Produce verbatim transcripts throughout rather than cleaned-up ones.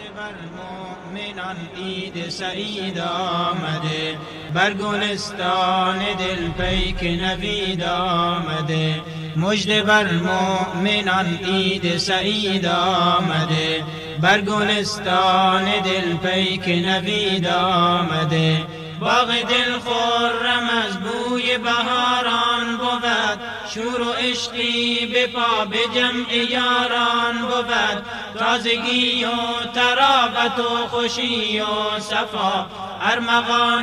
بر مؤمنان عید سعید آمده، بر گلستان دل پیک نوید آمده. مژده بر مؤمنان عید سعید آمده، بر گلستان دل پیک نوید آمده. باغ دل خرم از بوی بهاران بود، شور و عشقی به پا به جمع یاران بود. تازگی و طراوت و خوشی و صفا، ارمغان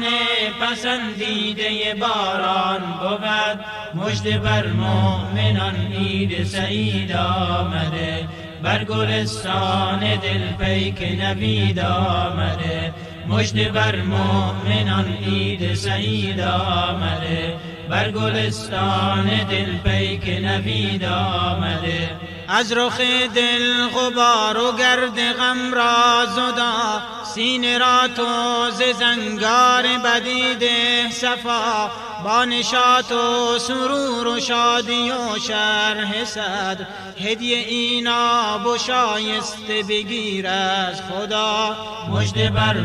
پسندیده باران بود. مژده بر مؤمنان عید سعید آمده، بر گلستان دل پیک نوید آمده. مژده بر مؤمنان عید سعید آمده، بر گلستان دل پیک نوید آمده. از رخ دل غبار و گرد غم را زدا، سینه را تو ز زنگار بدیده صفا. با نشاط و سرور و شادی و شرح صدر، هدیه ایناب و شایسته بگیر از خدا. مژده بر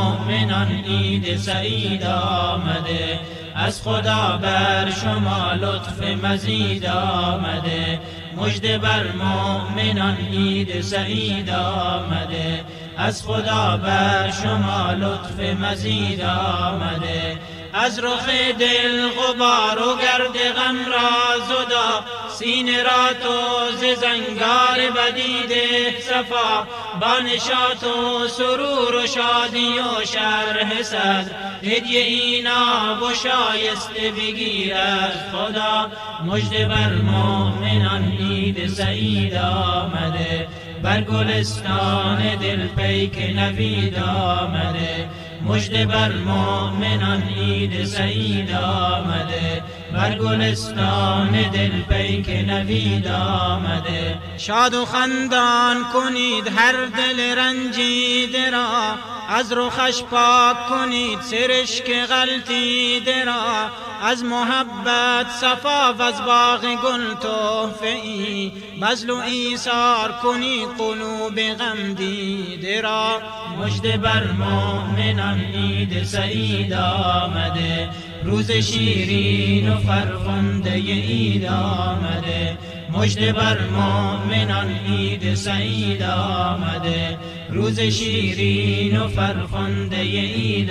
مؤمنان عید سعید آمده، از خدا بر شما لطف مزید آمده. مژده بر مؤمنان عید سعید آمده، از خدا بر شما لطف مزید آمده. از رخ دل غبار و گرد غم را زدا، سینه را تو ز زنگار بدیده صفا. با نشاط و سرور و شادی و شرح صدر، هدیه ایناب و شایسته بگیر از خدا. مژده بر مؤمنان عید سعید آمده، بر گلستان دل پیک نوید آمده. مژده بر مؤمنان عید سعید آمده، بر گلستان دل پیک نوید آمده. شاد و خندان کنید هر دل رنجیده را، از رخش پاک کنید سرشک غلطیده را. از محبت صفا و از باغ گل تحفه ای، بذل و ایثار کنید قلوب غم دیده را. مژده بر مؤمنان عید سعید آمده، روز شیرین و فرخنده عید آمده. مژده بر مؤمنان عید سعید آمده، روز شیرین و فرخنده عید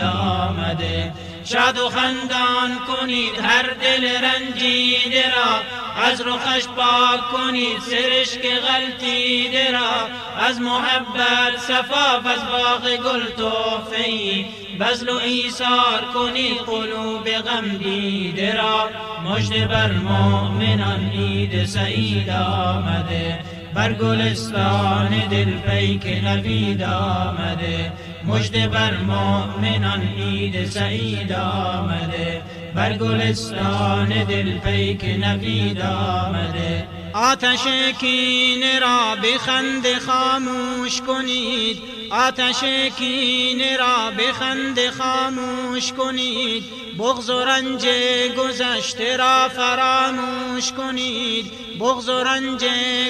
آمده. شاد و خندان کنید هر دل رنجیده را، از رخش پاک کنید سرشک غلطیده را. از محبت صفا و از باغ گل تحفه ای، بذل و ایثار کنید قلوب غم دیده را. مژده بر مؤمنان عید سعید آمده، بر گلستان دل پیک نوید آمده. مژده بر مؤمنان عید سعید آمده، بر گلستان دل پیک نوید آمده. آتش کینه را به خنده خاموش کنید، آتش کینه را به خنده خاموش کنید. بغض و رنج گذشته را فراموش کنید، بغض و رنج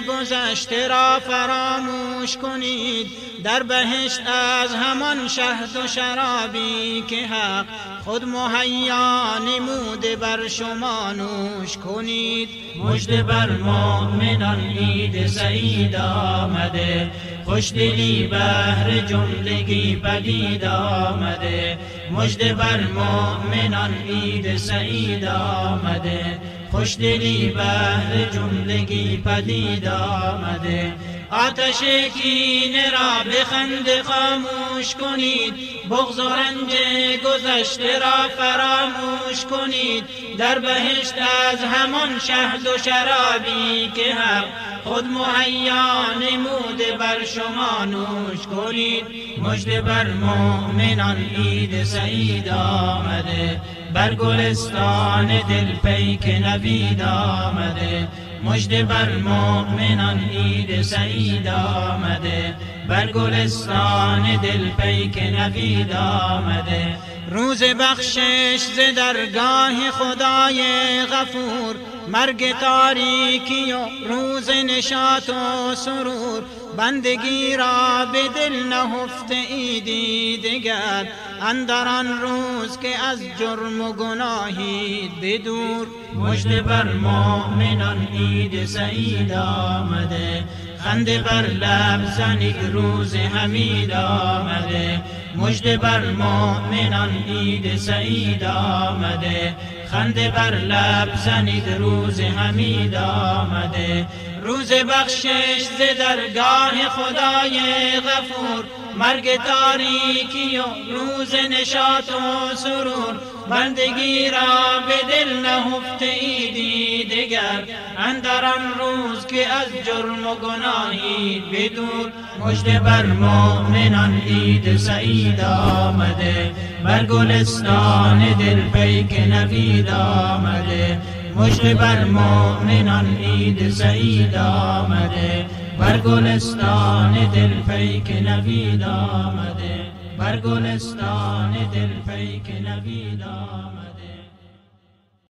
گذشته را فراموش کنید. در بهشت از همان شهد و شرابی که حق خود مهیا نموده بر شما نوش کنید. مژده بر مؤمنان عید سعید آمده، خوشدلی بهر جملگی پدید آمده. مژده بر مؤمنان عید سعید آمده، خوشدلی بهر جملگی پدید آمده. آتش کینه را به خنده خاموش کنید، بغض و رنج گذشته را فراموش کنید. در بهشت از همان شهد و شرابی که حق خود مهیا نموده بر شما نوش کنید. مژده بر مؤمنان عید سعید آمده، بر گلستان دل پیک نوید آمده. مژده بر مؤمنان عید سعید آمده، بر گلستان دل پیک نوید آمده. روز بخشش ز درگاه خدای غفور، مرگ تاریکی و روز نشاط و سرور. بندگی را به دل نهفته ایدی دگر، اندر آن روز که از جرم و گناهی بدور. مژده بر مؤمنان عید سعید آمده، خنده بر لب زنید روز حمید آمده. مژده بر مؤمنان عید سعید آمده، خنده بر لب زنید روز حمید آمده. روز بخشش ز درگاه خدای غفور، مرگ تاریکی و روز نشاط و سرور. بندگی را به دل نهفته ایدی دگر، اندر آن روز که از جرم و گناهی بدور. مژده بر مؤمنان عید سعید آمده، بر گلستان دل پیک نوید آمده. مژده بر مؤمنان عید سعید آمده، بر گلستان دل پیک نوید آمده. بر گلستان دل پیک نوید آمده.